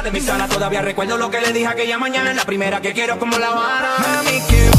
de mi sala. Todavía recuerdo lo que le dije aquella mañana. Es la primera que quiero como La Habana. Mami, que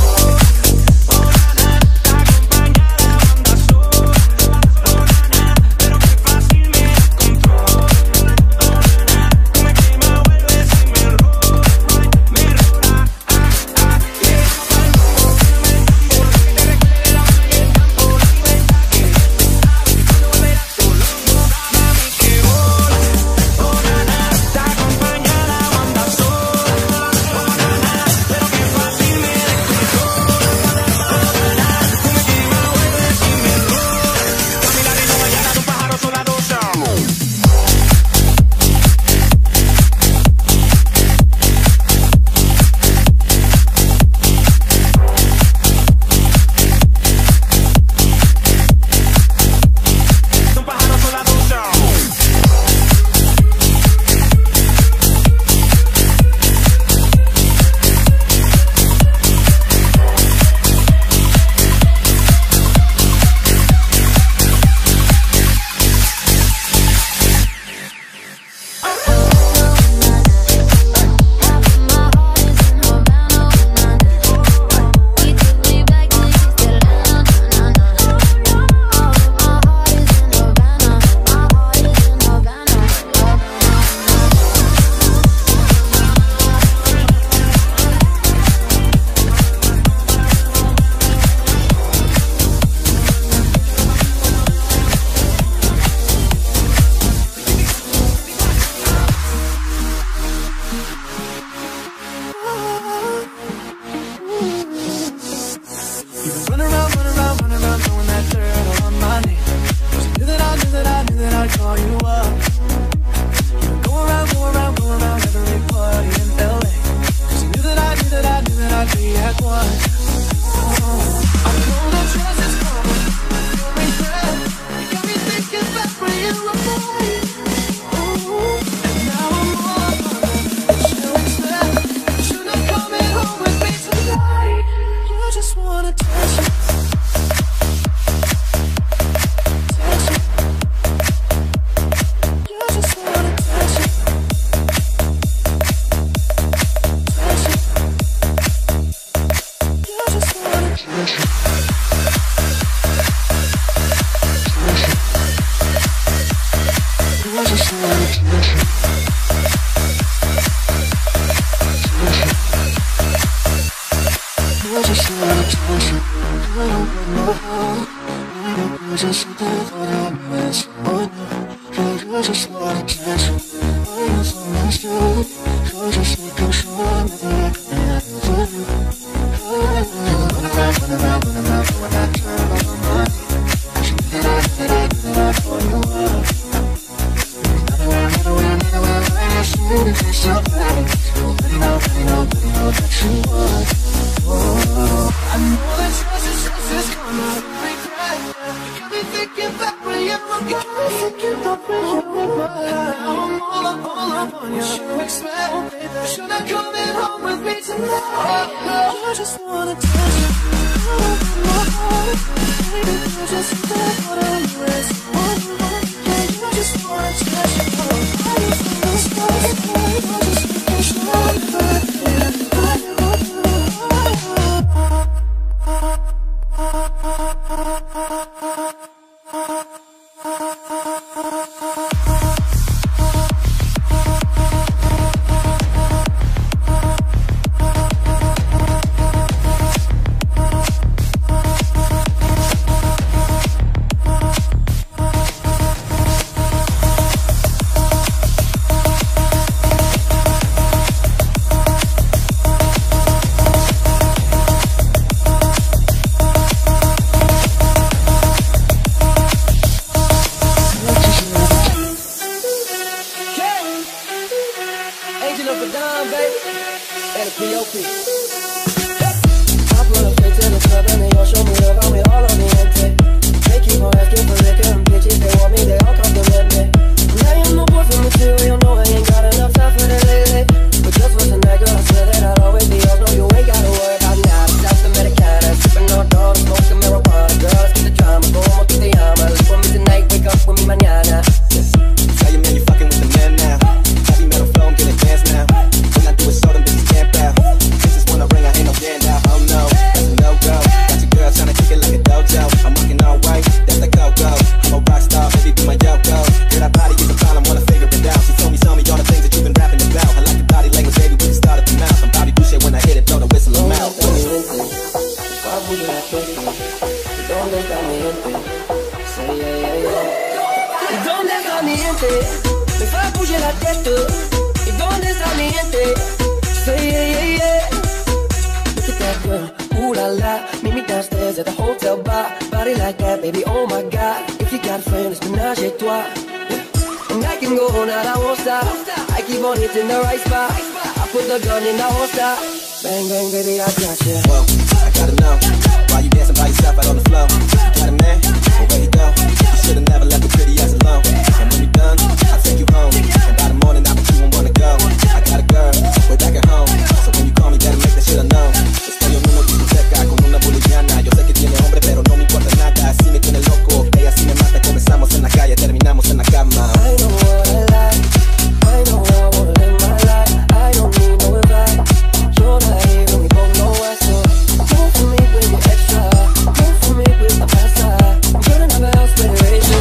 está mi gente? Me fa bouger la tête. Et dónde está mi gente? Say yeah, yeah, yeah. Look at that girl, ooh la la. Meet me downstairs at the hotel bar. Body like that, baby, oh my God. If you got friends, ménage et toi. And I can go on and I won't stop. I keep on hitting the right spot. I put the gun in the holster. Bang, bang, baby, I got you. Whoa, I gotta know why you dancing by yourself out on the floor. You got a man? Well, where you go? You should've never left the pretty ass alone. And when you're done, I'll take you home. And by the morning, I'll be you won't wanna go. I got a girl, way back at home. So when you call me, better make that shit unknown. Estoy en una discoteca con una boliviana. Yo sé que tiene hombre, pero no me importa nada. Así me tiene loco, ella así me mata. Comenzamos en la calle, terminamos en la cama. I know what I like, I know what I wanna live my life. I don't need no advice. You're not here and we both know why. So move for me with your extra, move for me with my pasta. I'm gonna have a house where there is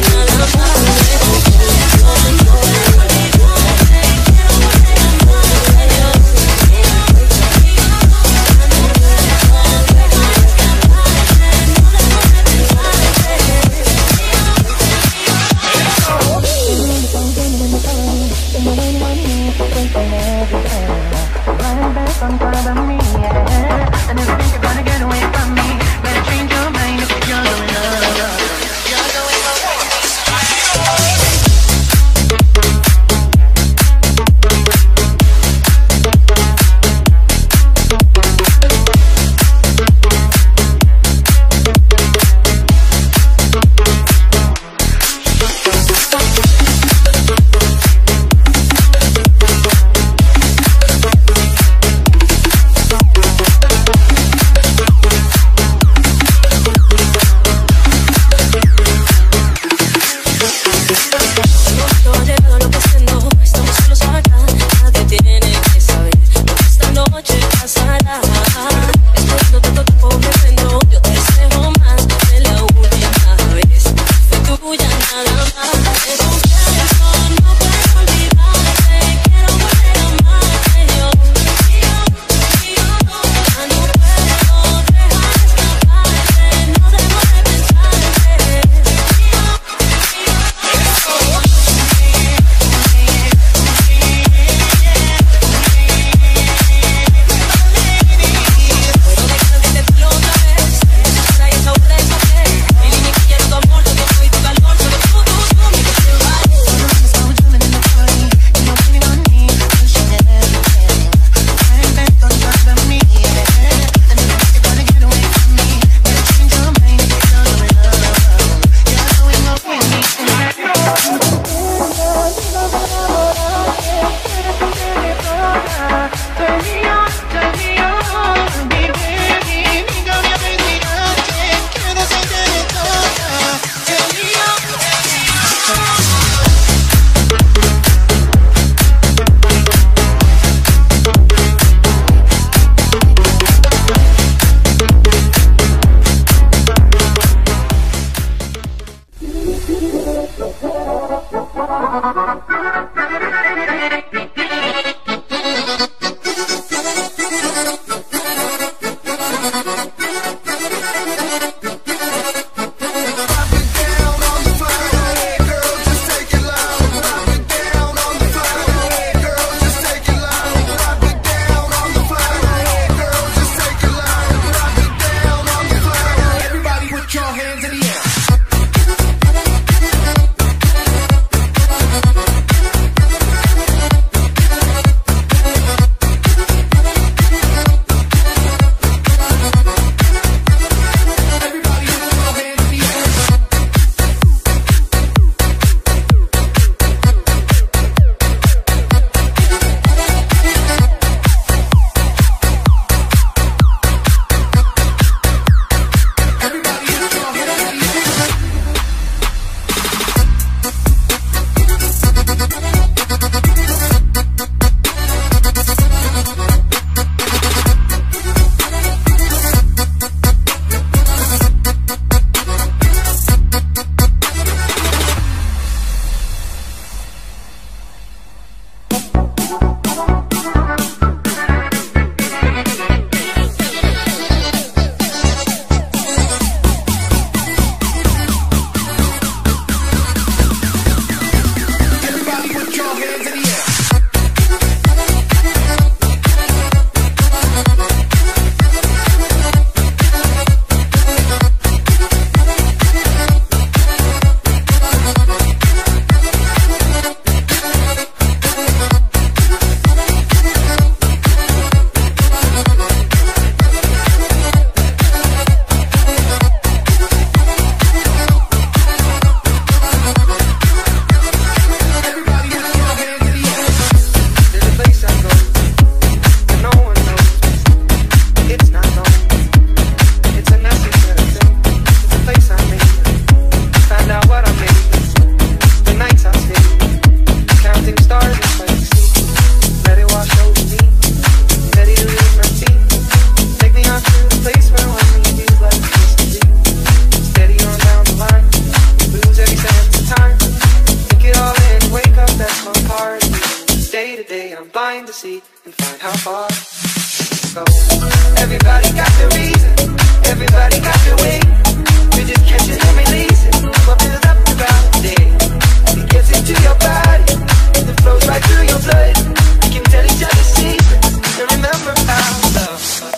blind to see and find how far to go. Everybody got their reason, everybody got their way. You're just catching and releasing what builds up throughout the day. It gets into your body, it flows right through your blood. We can tell each other secrets and remember how love.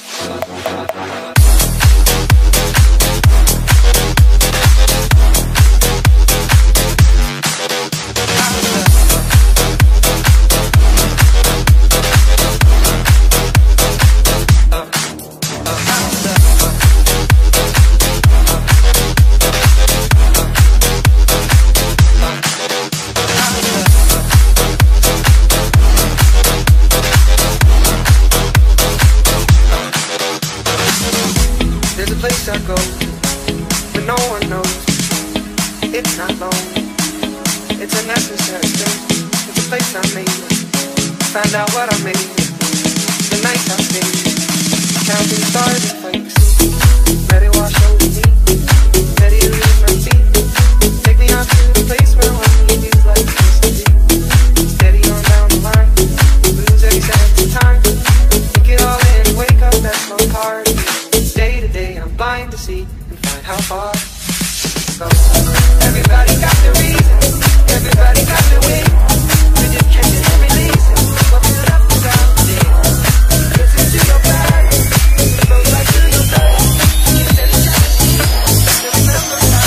I go when no one knows. It's not lonely, it's a necessary thing. It's a place I made. Find out what I made. The nights I stayed, counting stars and flakes. Let it wash over me, ready to lose my feet. Take me out to the place where one need you like this to be. Steady on down the line, lose every second of time. Take it all in, wake up, that's so hard. Day to day, I'm blind to see and find how far to go. Everybody got their reason, everybody got their way. We're just catching and releasing what builds up throughout the day. Listen to your body, it flows right through your blood. You can tell each other secrets and remember how.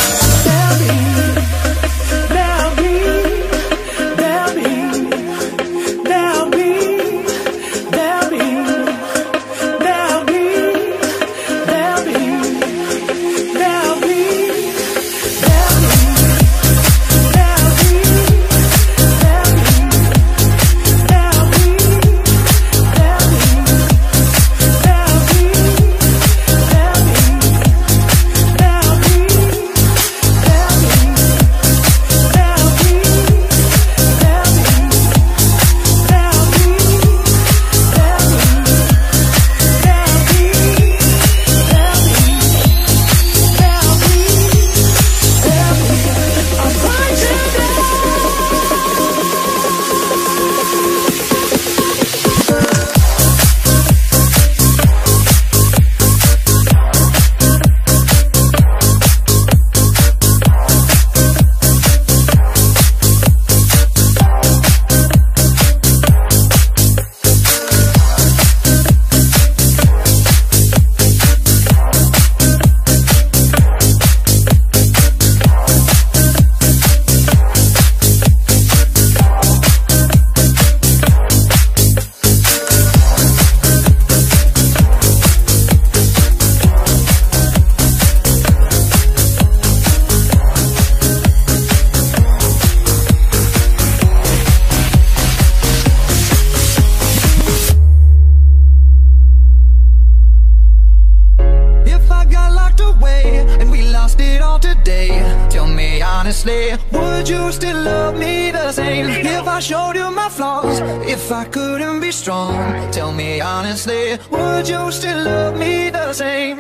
Would you still love me the same if I showed you my flaws? If I couldn't be strong, tell me honestly, would you still love me the same?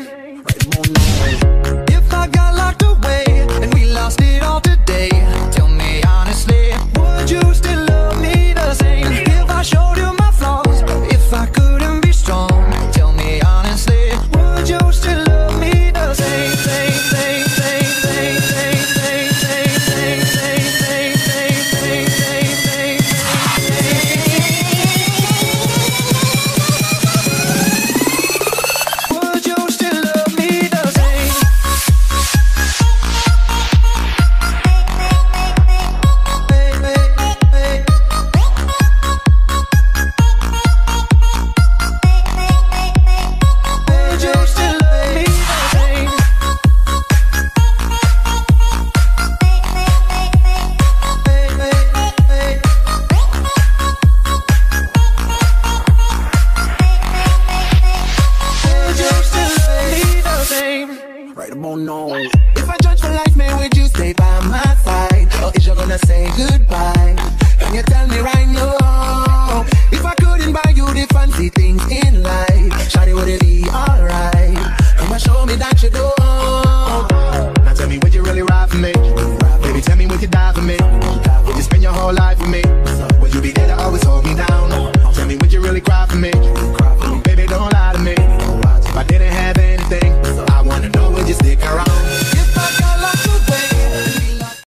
If I got locked away and we lost it all today, tell me honestly, would you still love me the same if I showed you my flaws? If I couldn't be strong, tell me honestly, would you still love me the same? If I judge for life, man, would you stay by my side? Or is you gonna say goodbye? Can you tell me right now? If I couldn't buy you the fancy things